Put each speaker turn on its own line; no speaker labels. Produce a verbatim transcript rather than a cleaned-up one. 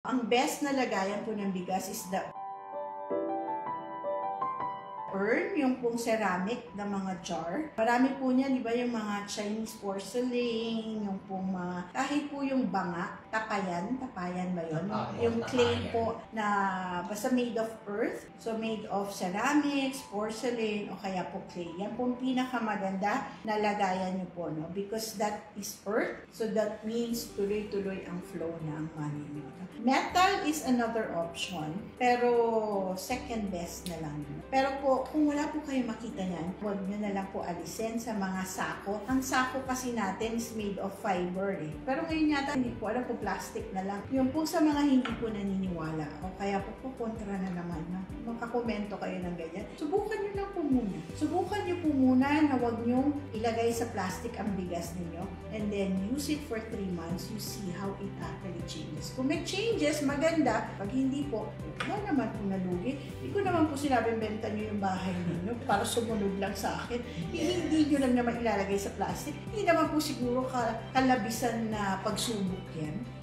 Ang best na lagayan po ng bigas is the urn, yung pong ceramic na mga jar. Marami po niyan, di ba, yung mga Chinese porcelain, yung pong mga, kahit po yung banga, tapayan, tapayan ba yun?
Ah,
yung
tapayan.
clay po na basta made of earth, so made of ceramics, porcelain, o kaya po clay. Yan po ang pinakamaganda na lagayan niyo po, no? Because that is earth, so that means tuloy-tuloy ang flow ng money niyo. Metal is another option, pero second best na lang. Pero po, kung wala po kayo makita niyan, huwag nyo na lang po alisin sa mga sako. Ang sako kasi natin is made of fiber eh. Pero ngayon yata hindi po alam kung plastic na lang. Yung po sa mga hindi po naniniwala o kaya po po kontra na naman na makakomento kayo ng ganyan. Subukan nyo lang po muna. Subukan nyo po muna na huwag nyo ilagay sa plastic ang bigas ninyo and then use it for three months. You see how it actually changes. Kung may changes, maganda. Pag hindi po, wala naman po nalugi. Hindi ko naman po sinabing benta nyo yung bahay ninyo para sumunod lang sa akin. Hindi nyo lang naman ilalagay sa plastic. Hindi naman po siguro kalabisan na pagsubok yan.